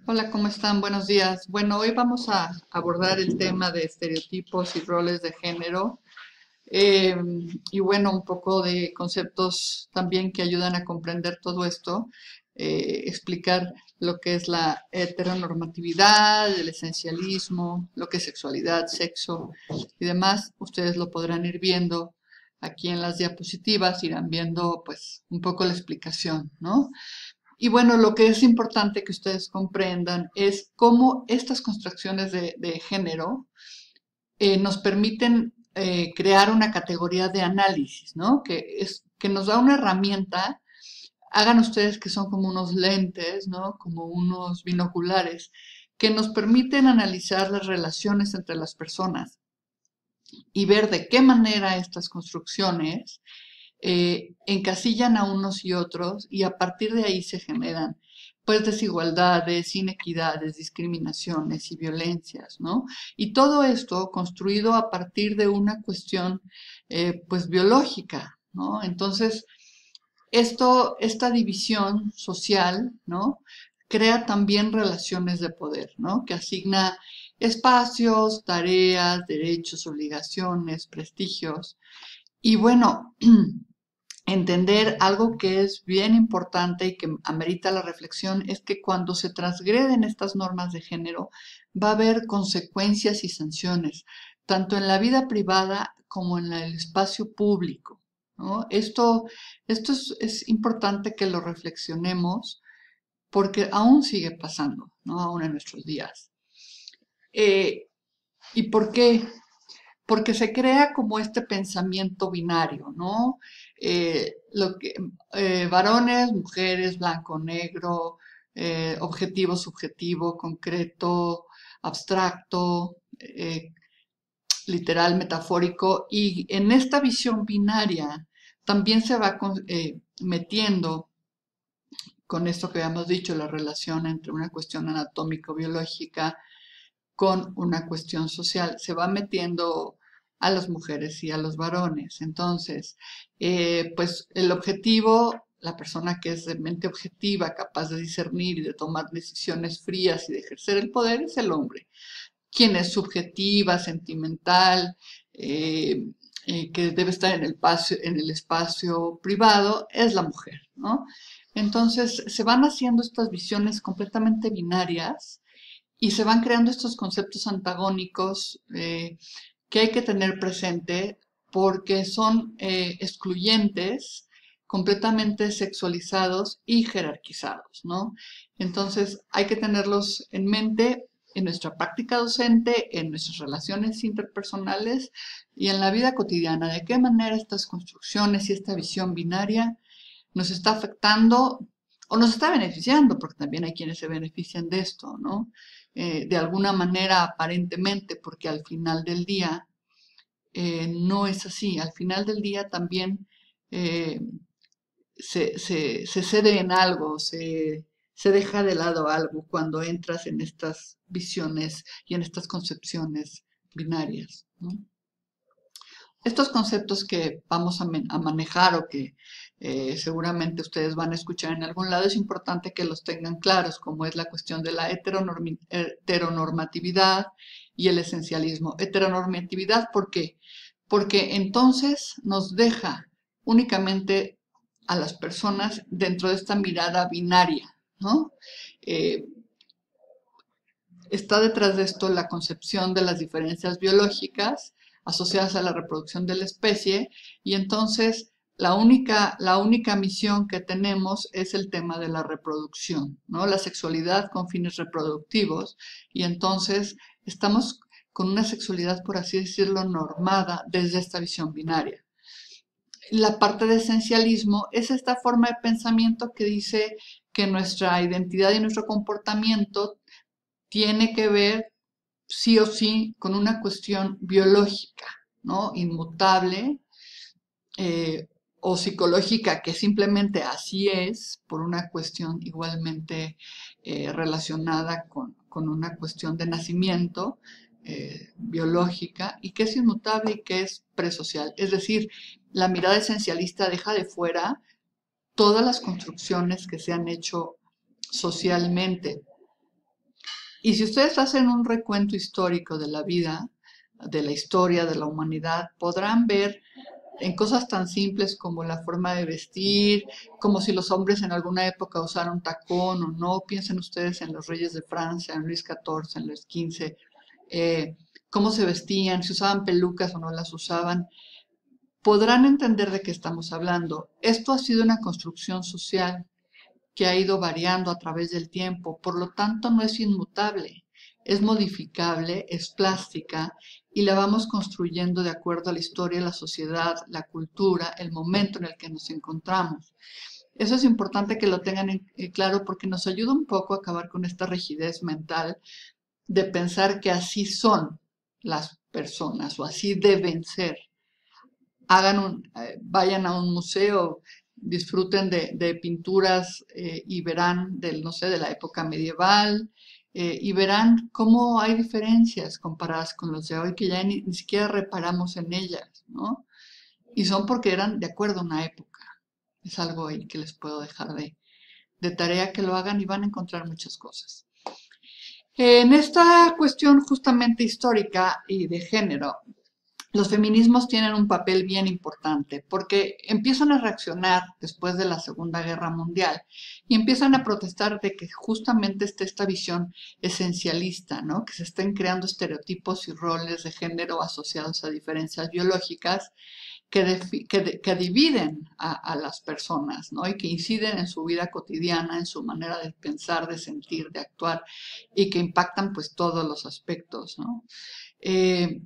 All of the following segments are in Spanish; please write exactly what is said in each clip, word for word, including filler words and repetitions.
Hola, ¿cómo están? Buenos días. Bueno, hoy vamos a abordar el tema de estereotipos y roles de género. eh, y bueno, un poco de conceptos también que ayudan a comprender todo esto. Eh, explicar lo que es la heteronormatividad, el esencialismo, lo que es sexualidad, sexo y demás. Ustedes lo podrán ir viendo aquí en las diapositivas, irán viendo pues un poco la explicación, ¿no? Y bueno, lo que es importante que ustedes comprendan es cómo estas construcciones de, de género eh, nos permiten eh, crear una categoría de análisis, ¿no? Que, es, que nos da una herramienta. Hagan ustedes que son como unos lentes, ¿no? Como unos binoculares, que nos permiten analizar las relaciones entre las personas y ver de qué manera estas construcciones eh, encasillan a unos y otros y a partir de ahí se generan pues desigualdades, inequidades, discriminaciones y violencias, ¿no? Y todo esto construido a partir de una cuestión eh, pues biológica, ¿no? Entonces, esto, esta división social, ¿no? Crea también relaciones de poder, ¿no? Que asigna espacios, tareas, derechos, obligaciones, prestigios. Y bueno, entender algo que es bien importante y que amerita la reflexión es que cuando se transgreden estas normas de género va a haber consecuencias y sanciones, tanto en la vida privada como en el espacio público, ¿no? Esto, esto es, es importante que lo reflexionemos porque aún sigue pasando, ¿no? Aún en nuestros días. Eh, ¿Y por qué? Porque se crea como este pensamiento binario, ¿no? Eh, lo que, eh, varones, mujeres, blanco, negro, eh, objetivo, subjetivo, concreto, abstracto, eh, literal, metafórico, y en esta visión binaria también se va con, eh, metiendo con esto que habíamos dicho, la relación entre una cuestión anatómico-biológica con una cuestión social. Se va metiendo a las mujeres y a los varones. Entonces, eh, pues el objetivo, la persona que es de mente objetiva, capaz de discernir y de tomar decisiones frías y de ejercer el poder, es el hombre. Quien es subjetiva, sentimental, eh, eh, que debe estar en el, espacio, en el espacio privado, es la mujer, ¿no? Entonces, se van haciendo estas visiones completamente binarias y se van creando estos conceptos antagónicos eh, que hay que tener presente porque son eh, excluyentes, completamente sexualizados y jerarquizados, ¿no? Entonces hay que tenerlos en mente en nuestra práctica docente, en nuestras relaciones interpersonales y en la vida cotidiana. ¿De qué manera estas construcciones y esta visión binaria nos está afectando o nos está beneficiando? Porque también hay quienes se benefician de esto, ¿no? Eh, de alguna manera aparentemente, porque al final del día eh, no es así. Al final del día también eh, se, se, se, cede en algo, se, se deja de lado algo cuando entras en estas visiones y en estas concepciones binarias, ¿no? Estos conceptos que vamos a, a manejar o que eh, seguramente ustedes van a escuchar en algún lado, es importante que los tengan claros, como es la cuestión de la heteronormatividad y el esencialismo. Heteronormatividad, ¿por qué? Porque entonces nos deja únicamente a las personas dentro de esta mirada binaria, ¿no? Eh, Está detrás de esto la concepción de las diferencias biológicas asociadas a la reproducción de la especie y entonces la única, la única misión que tenemos es el tema de la reproducción, ¿no? La sexualidad con fines reproductivos y entonces estamos con una sexualidad, por así decirlo, normada desde esta visión binaria. La parte de esencialismo es esta forma de pensamiento que dice que nuestra identidad y nuestro comportamiento tiene que ver sí o sí con una cuestión biológica, ¿no? Inmutable, eh, o psicológica, que simplemente así es, por una cuestión igualmente eh, relacionada con, con, una cuestión de nacimiento eh, biológica, y que es inmutable y que es presocial. Es decir, la mirada esencialista deja de fuera todas las construcciones que se han hecho socialmente Y si ustedes hacen un recuento histórico de la vida, de la historia de la humanidad, podrán ver en cosas tan simples como la forma de vestir, como si los hombres en alguna época usaron tacón o no. Piensen ustedes en los reyes de Francia, en Luis catorce, en Luis quince, eh, cómo se vestían, si usaban pelucas o no las usaban. Podrán entender de qué estamos hablando. Esto ha sido una construcción social que ha ido variando a través del tiempo, por lo tanto no es inmutable, es modificable, es plástica y la vamos construyendo de acuerdo a la historia, la sociedad, la cultura, el momento en el que nos encontramos. Eso es importante que lo tengan en, en claro porque nos ayuda un poco a acabar con esta rigidez mental de pensar que así son las personas o así deben ser. Hagan un, eh, vayan a un museo, disfruten de, de pinturas eh, y verán del, no sé, de la época medieval eh, y verán cómo hay diferencias comparadas con los de hoy que ya ni, ni siquiera reparamos en ellas, ¿no? Y son porque eran de acuerdo a una época. Es algo ahí que les puedo dejar de, de tarea que lo hagan y van a encontrar muchas cosas. En esta cuestión justamente histórica y de género, los feminismos tienen un papel bien importante porque empiezan a reaccionar después de la Segunda Guerra Mundial y empiezan a protestar de que justamente esté esta visión esencialista, ¿no? Que se estén creando estereotipos y roles de género asociados a diferencias biológicas que, que, que dividen a, a, las personas, ¿no? Y que inciden en su vida cotidiana, en su manera de pensar, de sentir, de actuar y que impactan pues todos los aspectos, ¿no? Eh,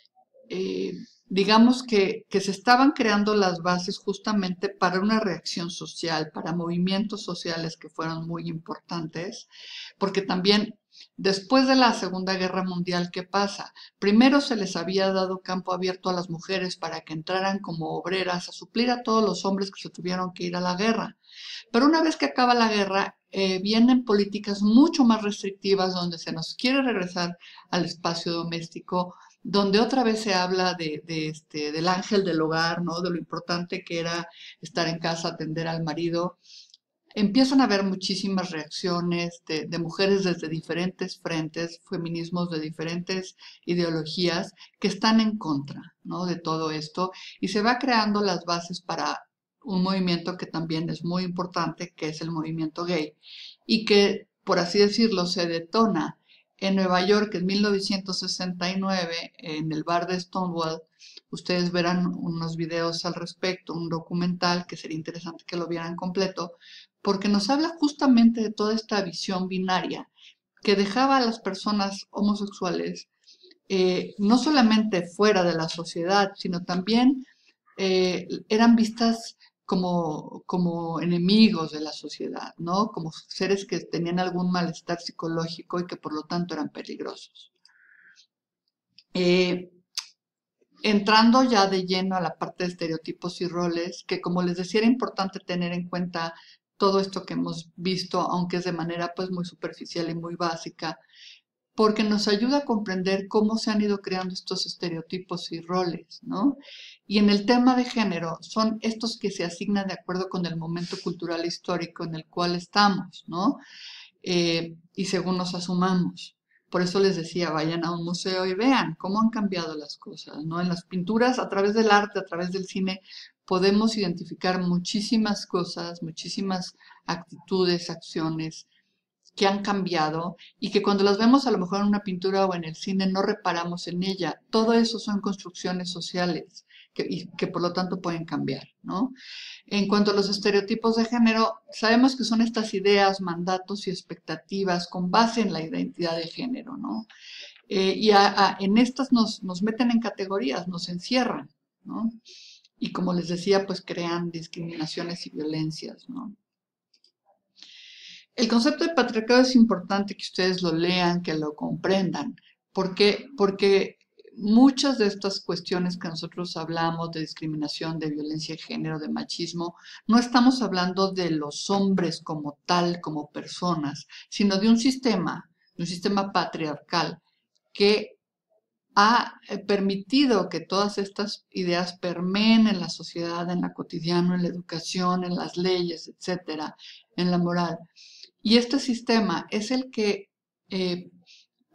Eh, digamos que, que se estaban creando las bases justamente para una reacción social, para movimientos sociales que fueron muy importantes, porque también después de la Segunda Guerra Mundial, ¿qué pasa? Primero se les había dado campo abierto a las mujeres para que entraran como obreras a suplir a todos los hombres que se tuvieron que ir a la guerra. Pero una vez que acaba la guerra, eh, vienen políticas mucho más restrictivas donde se nos quiere regresar al espacio doméstico, donde otra vez se habla de, de este, del ángel del hogar, ¿no? De lo importante que era estar en casa, atender al marido. Empiezan a haber muchísimas reacciones de, de mujeres desde diferentes frentes, feminismos de diferentes ideologías que están en contra, ¿no? De todo esto y se va creando las bases para un movimiento que también es muy importante, que es el movimiento gay y que, por así decirlo, se detona en Nueva York en mil novecientos sesenta y nueve, en el bar de Stonewall. Ustedes verán unos videos al respecto, un documental que sería interesante que lo vieran completo, porque nos habla justamente de toda esta visión binaria que dejaba a las personas homosexuales eh, no solamente fuera de la sociedad, sino también eh, eran vistas como, como enemigos de la sociedad, ¿no? Como seres que tenían algún malestar psicológico y que por lo tanto eran peligrosos. Eh, entrando ya de lleno a la parte de estereotipos y roles, que como les decía era importante tener en cuenta todo esto que hemos visto, aunque es de manera pues muy superficial y muy básica, porque nos ayuda a comprender cómo se han ido creando estos estereotipos y roles, ¿no? Y en el tema de género, son estos que se asignan de acuerdo con el momento cultural e histórico en el cual estamos, ¿no? Eh, y según nos asumamos. Por eso les decía, vayan a un museo y vean cómo han cambiado las cosas, ¿no? En las pinturas, a través del arte, a través del cine, podemos identificar muchísimas cosas, muchísimas actitudes, acciones, que han cambiado y que cuando las vemos a lo mejor en una pintura o en el cine no reparamos en ella. Todo eso son construcciones sociales que, y que por lo tanto pueden cambiar, ¿no? En cuanto a los estereotipos de género, sabemos que son estas ideas, mandatos y expectativas con base en la identidad de género, ¿no? Eh, y a, a, en estas nos, nos meten en categorías, nos encierran, ¿no? Y como les decía, pues crean discriminaciones y violencias, ¿no? El concepto de patriarcado es importante que ustedes lo lean, que lo comprendan. ¿Por qué? Porque muchas de estas cuestiones que nosotros hablamos de discriminación, de violencia de género, de machismo, no estamos hablando de los hombres como tal, como personas, sino de un sistema, de un sistema patriarcal que ha permitido que todas estas ideas permeen en la sociedad, en la cotidiana, en la educación, en las leyes, etcétera, en la moral. Y este sistema es el que eh,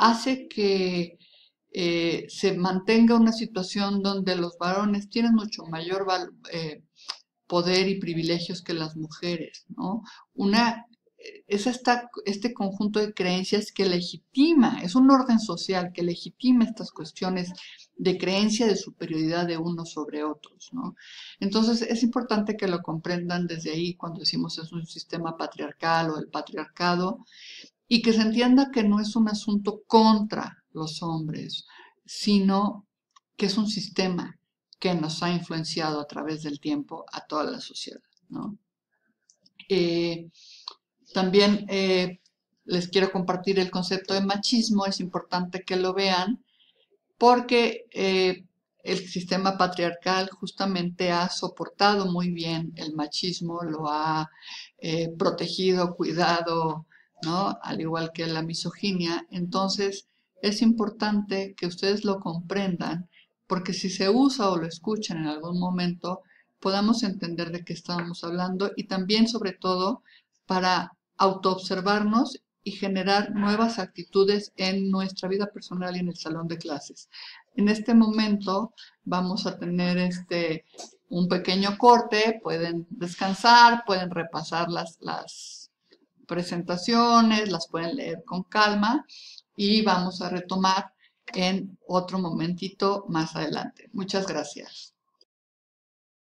hace que eh, se mantenga una situación donde los varones tienen mucho mayor val- eh, poder y privilegios que las mujeres, ¿no? Una, es esta, este conjunto de creencias que legitima, es un orden social que legitima estas cuestiones de creencia de superioridad de unos sobre otros, ¿no? Entonces es importante que lo comprendan desde ahí cuando decimos es un sistema patriarcal o el patriarcado y que se entienda que no es un asunto contra los hombres, sino que es un sistema que nos ha influenciado a través del tiempo a toda la sociedad, ¿no? Eh, también eh, les quiero compartir el concepto de machismo, es importante que lo vean porque eh, el sistema patriarcal justamente ha soportado muy bien el machismo, lo ha eh, protegido, cuidado, ¿no? Al igual que la misoginia. Entonces, es importante que ustedes lo comprendan, porque si se usa o lo escuchan en algún momento, podamos entender de qué estamos hablando y también, sobre todo, para autoobservarnos y generar nuevas actitudes en nuestra vida personal y en el salón de clases. En este momento vamos a tener este, un pequeño corte, pueden descansar, pueden repasar las, las presentaciones, las pueden leer con calma y vamos a retomar en otro momentito más adelante. Muchas gracias.